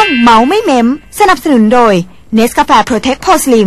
งเมาไม่เม้มสนับสนุนโดย Nescafe Protect Pro Slim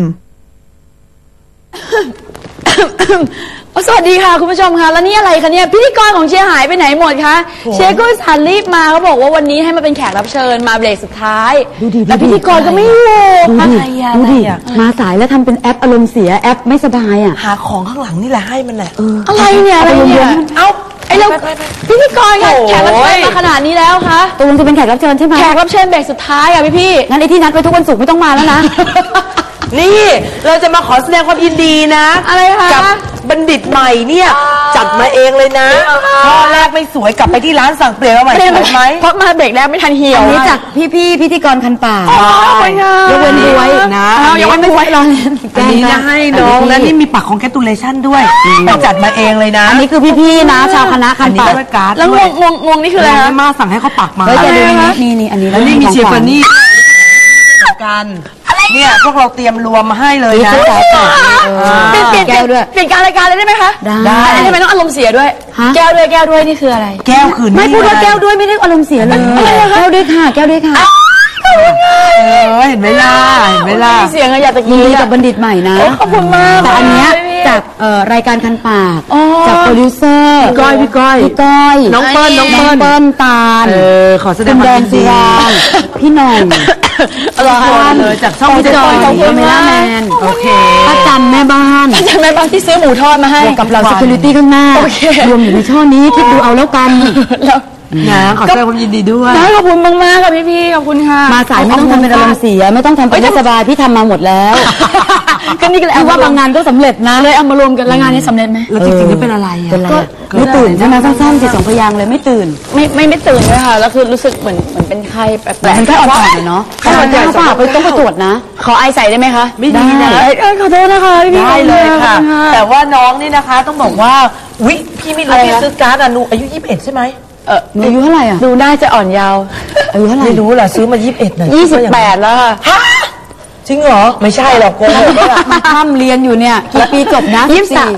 สวัสดีค่ะคุณผู้ชมคะแล้วนี่อะไรคะเนี่ยพิธีกรของเชียร์หายไปไหนหมดคะเชียร์ก็สันรีบมาเขาบอกว่าวันนี้ให้มาเป็นแขกรับเชิญมาเบรกสุดท้ายแต่พิธีกรก็ไม่อยู่ดูดิมาสายแล้วทำเป็นแอปอารมณ์เสียแอปไม่สบายอ่ะหาของข้างหลังนี่แหละให้มันแหละอะไรเนี่ยอะไรเนี่ยเอ้าไอเราพิธีกรค่ะแขกรับเชิญมาขนาดนี้แล้วคะตกลงจะเป็นแขกรับเชิญใช่ไหมแขกรับเชิญเบรกสุดท้ายอ่ะพี่งั้นไอที่นัดไปทุกวันศุกร์ไม่ต้องมาแล้วนะนี่เราจะมาขอแสดงความยินดีนะอะไรคะกับบัณฑิตใหม่เนี่ยจัดมาเองเลยนะข้อแรกไม่สวยกลับไปที่ร้านสั่งเปลี่ยนมาใหม่สวยไหมเพราะมาเบรกแรกไม่ทันเหี่ยวอันนี้จากพี่พิธีกรคันปากยกเว้นด้วยนะยกเว้นไม่ไว้รอเล่นอันนี้จะให้น้องและนี่มีปักของแคตูเลชั่นด้วยไปจัดมาเองเลยนะอันนี้คือพี่ๆนะชาวคณะคันปากแล้วงงนี่คืออะไรคะมาสั่งให้เขาปักมาแล้วจะดูนี่อันนี้แล้วนี่มีเชฟานี่กันเนี่ยพวกเราเตรียมรวมมาให้เลยนะเปลี่ยนแก้วด้วยเปลี่ยนการรายการเลยได้ไหมคะได้ทำไมต้องอารมณ์เสียด้วยแก้วด้วยนี่คืออะไรแก้วคือไม่พูดว่าแก้วด้วยไม่ได้อารมณ์เสียเลยแก้วด้วยค่ะเห็นไหมล่ะเสียงอยากตะกี้กับบัณฑิตใหม่นะขอบคุณมากแต่อันเนี้ยจากรายการคันปากจากโปรดิวเซอร์พี่ก้อยน้องเปิ้ลตาลขอแสดงความยินดีพี่หน่องเลยจากช่องพี่จอยเมล่าแมนโอเคป้าจันแม่บ้านที่ซื้อหมูทอดมาให้กับเรา security ข้างหน้ารวมอยู่ในช่อนี้คิดดูเอาแล้วกันนะขอแสดงความยินดีด้วยขอบคุณมากๆค่ะพี่ขอบคุณค่ะมาสายไม่ต้องทำเป็นอารมณ์เสียไม่ต้องทำเป็นไม่สบายพี่ทำมาหมดแล้วก็นี่ก็แล้วว่าบางงานก็สำเร็จนะเลยเอามารวมกันแล้วงานนี้สำเร็จไหมแล้วจริงๆก็เป็นอะไรอ่ะก็ไม่ตื่นใช่ไหมสั้นๆ2 พยางค์เลยไม่ตื่นไม่ตื่นเลยค่ะแล้วคือรู้สึกเหมือนเป็นไข้แปลกๆมันแค่อ่อนๆเนาะถ้าอ่อนใจต้องไปตรวจนะขอไอใส่ได้ไหมคะไม่ดีนะขอโทษนะคะพี่ได้เลยค่ะแต่ว่าน้องนี่นะคะต้องบอกว่าพี่ไม่รู้พี่ซื้อการ์ดหนูอายุ21ใช่ไหมหนูอายุเท่าไหร่อ่ะดูน่าจะอ่อนยาวอายุเท่าไหร่ไม่รู้ล่ะซื้อมา21นะ 28แล้วค่ะจริงเหรอไม่ใช่หรอกโกหกมาทำเรียนอยู่เนี่ยกี่ปีจบนะ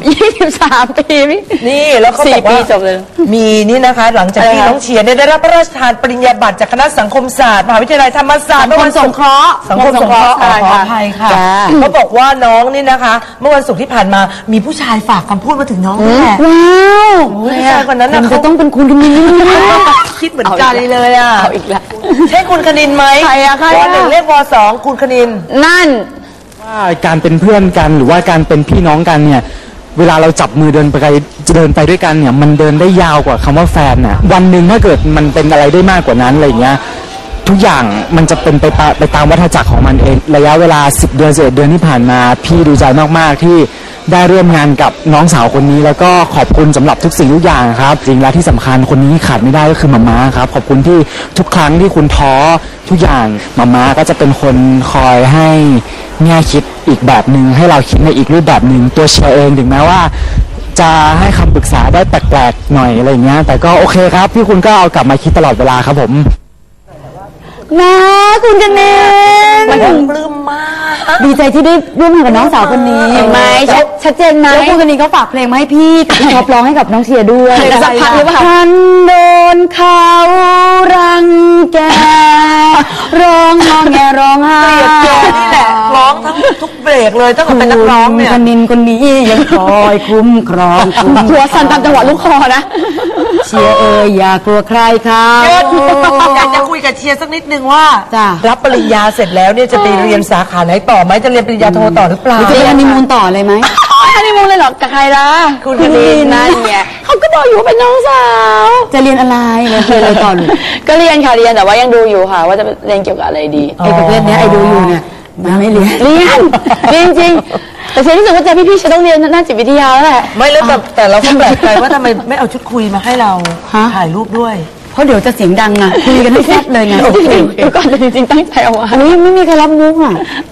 23 ปีนี่แล้วเขาบอกว่าจบเลยมีนี่นะคะหลังจากที่น้องเชียร์ได้รับพระราชทานปริญญาบัตรจากคณะสังคมศาสตร์มหาวิทยาลัยธรรมศาสตร์สังคมสงเคราะห์ขออภัยค่ะเขาบอกว่าน้องนี่นะคะเมื่อวันศุกร์ที่ผ่านมามีผู้ชายฝากคำพูดมาถึงน้องแม่ว้าวผู้ชายคนนั้นจะต้องเป็นคุณคณินคิดเหมือนกันเลยอ่ะเอาอีกแล้วใช่คุณคณินไหมใครอะว.1 เรียกว.2คุณคณินนั่นว่าการเป็นเพื่อนกันหรือว่าการเป็นพี่น้องกันเนี่ยเวลาเราจับมือเดินไปด้วยกันเนี่ยมันเดินได้ยาวกว่าคำว่าแฟนน่ะวันหนึ่งถ้าเกิดมันเป็นอะไรได้มากกว่านั้นอะไรเงี้ยทุกอย่างมันจะเป็นไปตามวัฏจักรของมันเองระยะเวลา10 เดือน11 เดือนที่ผ่านมาพี่ดีใจมากๆที่ได้ร่วมงานกับน้องสาวคนนี้แล้วก็ขอบคุณสำหรับทุกสิ่งทุกอย่างครับจริงแล้วที่สำคัญคนนี้ขาดไม่ได้ก็คือมาม่าครับขอบคุณที่ทุกครั้งที่คุณท้อทุกอย่างมาม่าก็จะเป็นคนคอยให้แง่คิดอีกแบบหนึ่งให้เราคิดในอีกรูปแบบหนึ่งตัวเชียร์เองถึงแม้ว่าจะให้คำปรึกษาได้แปลกๆหน่อยอะไรเงี้ยแต่ก็โอเคครับพี่คุณก็เอากลับมาคิดตลอดเวลาครับผมนะคุณกันเองมันปลื้มมากดีใจที่ได้ร่วมงานกับน้องสาวคนนี้เห็นไหมชัดเจนไหมแล้วคุณกันนี้เขาฝากเพลงมาให้พี่ชอบร้องให้กับน้องเชียร์ด้วยสักพักหรือเปล่าฉันโดนเขารังแกร้องงอแงร้องไห้นี่แหละร้องทั้งทุกเบรกเลยตั้งแต่เป็นนักร้องเนี่ยคนนินคนนี้ยังคอยคุ้มครองตัวสั่นตามจังหวะลูกคอนะเชียร์อย่ากลัวใครค่ะอยากจะคุยกับเชียร์สักนิดนึงว่ารับปริญญาเสร็จแล้วเนี่ยจะไปเรียนสาขาไหนต่อไหมจะเรียนปริญญาโทต่อหรือเปล่าจะเรียนฮันนีมูนต่อเลยไหมฮันนีมูนเลยหรอกับใครล่ะคุณคณินนั่นไงเขาก็บอกอยู่เป็นน้องสาวจะเรียนอะไรอะไรต่อก็เรียนค่ะเรียนแต่ว่ายังดูอยู่ค่ะว่าจะเรียนเกี่ยวกับอะไรดีไอ้ประเภทนี้ไอ้ดูอยู่เนี่ยมันไม่เรียนจริงแต่ฉันรู้สึกว่าจะพี่ฉันต้องเรียนด้านจิตวิทยาแล้วแหละไม่แล้วแต่เราก็แปลกใจว่าทำไมไม่เอาชุดคุยมาให้เราถ่ายรูปด้วยเพราะเดี๋ยวจะเสียงดังนะคุยกันให้แซ่บเลยไงก่อนจริงๆตั้งใจเอาไว้ไม่มีใครรับมุกอ่ะ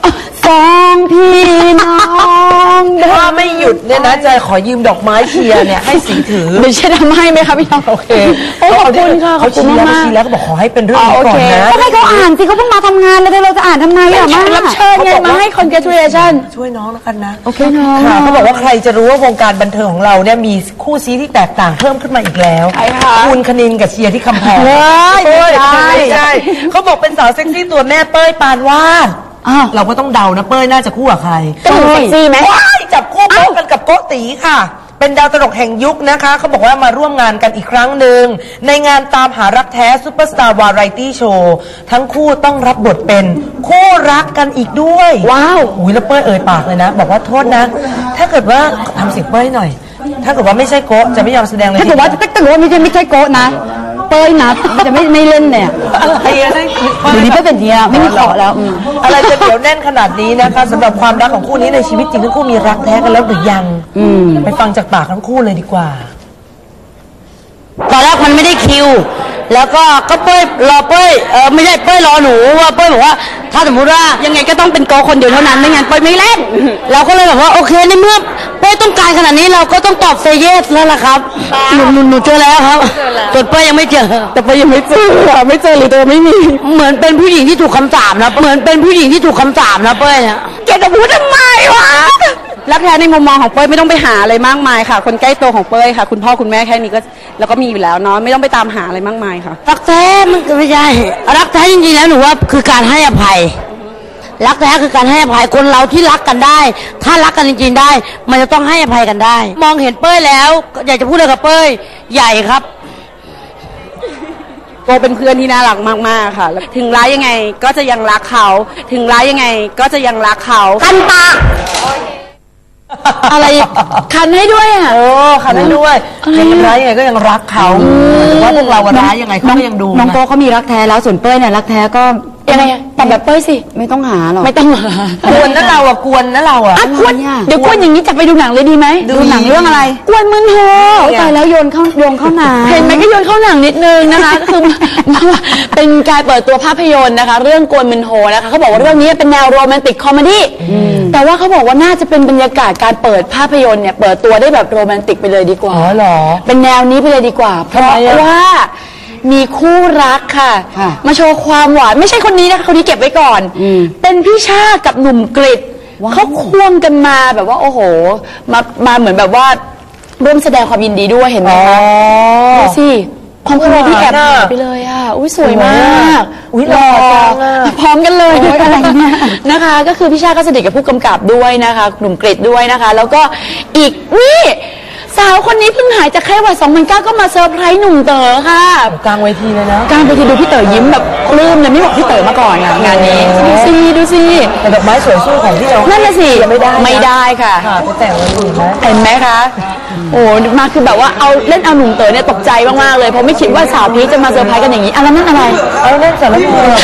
สองพี่น้องถ้าไม่หยุดเนี่ยนะจะขอยืมดอกไม้เชียร์เนี่ยให้สีถือเดี๋ยวจะทำให้ไหมคะพี่น้องโอเคขอบคุณค่ะขอบคุณมากแล้วก็บอกขอให้เป็นเรื่องนี้ก่อนนะก็ให้เขาอ่านสิเขาเพิ่งมาทำงานแล้วเราจะอ่านทำไมอ่ะมารับเชิญไงมาให้ congratulation ช่วยน้องแล้วกันนะโอเคน้องค่ะเขาบอกว่าใครจะรู้ว่าวงการบันเทิงของเราเนี่ยมีคู่ซีที่แตกต่างเพิ่มขึ้นมาอีกแล้วใครคะคุณคณินกับเชียร์ที่คำแพงไม่ใช่เขาบอกเป็นสาวเซ็กซี่ตัวแม่เป้ยปานวาดเราก็ต้องเดานะเป้ยน่าจะคู่กับใครก็ดูเซ็กซี่ไหมว้ายจับคู่โป๊ะกันกับโกตีค่ะ เป็นดาวตลกแห่งยุคนะคะเขาบอกว่ามาร่วมงานกันอีกครั้งหนึ่งในงานตามหารักแท้ซุปเปอร์สตาร์วาไรตี้โชว์ทั้งคู่ต้องรับบทเป็นคู่รักกันอีกด้วยว้าวอุ้ยแล้วเป้ยเอ่ยปากเลยนะบอกว่าโทษนะถ้าเกิดว่าทำเสียงเป้ยหน่อยถ้าเกิดว่าไม่ใช่โกะจะไม่ยอมแสดงเลยถ้าเกิดว่าไม่ใช่โกะนะเป้ยนะจะไม่เล่นเนี่ยไอ้เนี่ยเดี๋ยวนี้ก็เป็นเนี้ยไม่มีขอแล้วอะไรจะเดี๋ยวแน่นขนาดนี้นะคะสำหรับความรักของคู่นี้ในชีวิตจริงทั้งคู่มีรักแท้กันแล้วหรือยังไปฟังจากปากทั้งคู่เลยดีกว่าตอนแรกมันไม่ได้คิวแล้วก็เป้ยรอเป้ยไม่ใช่เป้ยรอหนูว่าเป้ยบอกว่าถ้าสมมติว่ายังไงก็ต้องเป็นโกคนเดียวเท่านั้นไม่งั้นเป้ยไม่เล่นเราก็เลยแบบว่าโอเคในเมื่อเป้ยต้องการขนาดนี้เราก็ต้องตอบเซเยสแล้วล่ะครับหนูเจอแล้วครับส่วนเป้ยยังไม่เจอแต่เป้ยยังไม่เจอหรือเจอไม่มีเหมือนเป็นผู้หญิงที่ถูกคำสาปนะเหมือนเป็นผู้หญิงที่ถูกคำสาปนะเป้ยเนี่ยแกจะพูดทำไมวะรักแท้ในมุมมองของเป้ยไม่ต้องไปหาอะไรมากมายค่ะคนใกล้ตัวของเป้ยค่ะคุณพ่อคุณแม่แค่นี้ก็แล้วก็มีอยู่แล้วเนาะไม่ต้องไปตามหาอะไรมากมายค่ะรักแท้มันก็ไม่ใช่รักแท้จริงๆแล้วหนูว่าคือการให้อภัยรักแท้คือการให้อภัยคนเราที่รักกันได้ถ้ารักกันจริงๆได้มันจะต้องให้อภัยกันได้มองเห็นเป้ยแล้วอยากจะพูดอะไรกับเป้ยใหญ่ครับโกเป็นเพื่อนที่น่ารักมากๆค่ะถึงร้ายยังไงก็จะยังรักเขาถึงร้ายยังไงก็จะยังรักเขากันปากอะไรคันให้ด้วยอ่ะคันให้ด้วยยังร้ายยังไงก็ยังรักเขาหรือว่าพวกเราร้ายยังไงเขาก็ยังดูน้องโตเขามีรักแท้แล้วส่วนเป้ยเนี่ยรักแท้ก็ยังไงตอบแบบเป้ยสิไม่ต้องหาหรอกไม่ต้องหากวนนะเรากวนนะเรากวนเดี๋ยวกวนอย่างนี้จะไปดูหนังเลยดีไหมดูหนังเรื่องอะไรกวนมึนโหตายแล้วโยนเข้าหนังเห็นไหมก็โยนเข้าหนังนิดนึงนะคะคือเป็นการเปิดตัวภาพยนตร์นะคะเรื่องกวนมึนโหนะคะเขาบอกว่าเรื่องนี้เป็นแนวโรแมนติกคอมเมดี้แต่ว่าเขาบอกว่าน่าจะเป็นบรรยากาศการเปิดภาพยนตร์เนี่ยเปิดตัวได้แบบโรแมนติกไปเลยดีกว่าเหรอเป็นแนวนี้ไปเลยดีกว่าเพราะว่ามีคู่รักค่ะมาโชว์ความหวานไม่ใช่คนนี้นะคะคนนี้เก็บไว้ก่อนเป็นพี่ชากับหนุ่มกฤษเขาควงกันมาแบบว่าโอ้โหมาเหมือนแบบว่าร่วมแสดงความยินดีด้วยเห็นไหมคะดูสิความคนที่แอบไปเลยอ่ะอุ้ยสวยมากอุ้ยหล่อจังพร้อมกันเลยอะไรเนี่ยนะคะก็คือพี่ชาก็สนิทกับผู้กำกับด้วยนะคะหนุ่มกฤษด้วยนะคะแล้วก็อีกนี่สาวคนนี้เพิ่งหายจากไข้หวัด2009ก็มาเซอร์ไพรส์หนุ่มเต๋อค่ะกลางเวทีเลยนะกลางเวทีดูพี่เต๋อยิ้มแบบปลื้มเลยไม่บอกพี่เต๋อมาก่อนงานนี้ดูสิแต่ดอกไม้สวยสู้ของที่เรานั่นแหละสิไม่ได้ค่ะแต่วันอื่นนะเห็นไหมคะโอ้มาคือแบบว่าเอาเล่นเอาหนุ่มเต๋อเนี่ยตกใจมากๆเลยเพราะไม่คิดว่าสาวพีชจะมาเซอร์ไพรส์กันอย่างนี้อะไรนั่นอะไรเล่นแต่ละเพลง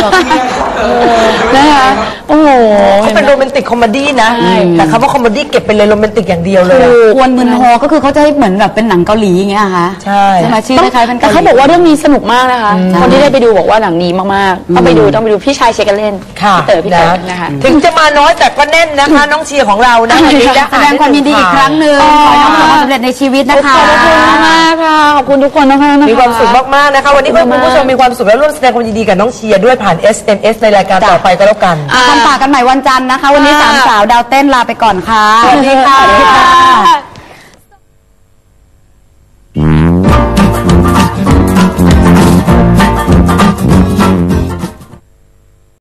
นะคะโอ้โหเขาเป็นโรแมนติกคอมเมดี้นะแต่คำว่าคอมเมดี้เก็บไปเลยโรแมนติกอย่างเดียวเลยกวนมึนโฮก็คือเขาจะให้เหมือนแบบเป็นหนังเกาหลีอย่างเงี้ยค่ะใช่มาชื่อคล้ายๆเป็นแต่เขาบอกว่าเรื่องนี้สนุกมากนะคะคนที่ได้ไปดูบอกว่าหนังดีมากๆต้องไปดูพี่ชายเชคกันเล่นพี่เต๋อนะคะถึงจะมาน้อยแต่ก็แน่นนะคะน้องเชียร์ของเรานะแสดงความยินดีอีกครั้งหนึ่งขอให้น้องประสบความสำเร็จในชีวิตนะคะขอบคุณมากค่ะขอบคุณทุกคนนะคะมีความสุขมากๆนะคะวันนี้คุณผู้ชมมีความสุขและร่วมแสดงความยินดีกับน้องเชียร์ด้วยผ่าน SMS ในรายการต่อไปก็แล้วกันต้องฝากกันใหม่วันจันทร์นะคะวันนี้3 สาวดาวเต้นลาไปก่อนค่ะสวัสดีค่ะ